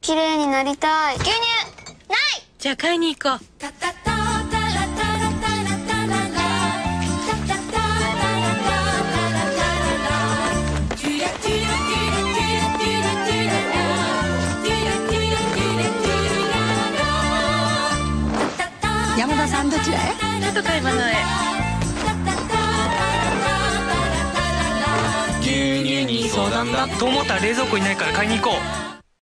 綺麗になりたい。牛乳ない。 じゃあ買いに行こう。 山田さんどちらへ？ ちょっと買い物へ。 牛乳に相談だ。 と思ったら冷蔵庫にないから買いに行こう。